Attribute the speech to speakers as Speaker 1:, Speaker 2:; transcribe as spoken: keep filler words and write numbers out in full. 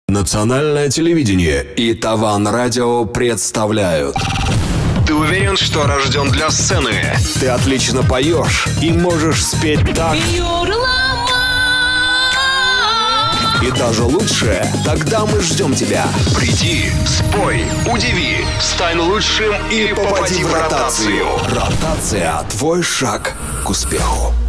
Speaker 1: Национальное телевидение и Таван Радио представляют. Ты уверен, что рожден для сцены? Ты отлично поешь и можешь спеть так. И даже лучше. Тогда мы ждем тебя. Приди, спой, удиви, стань лучшим и попади в ротацию. Ротация – твой шаг к успеху.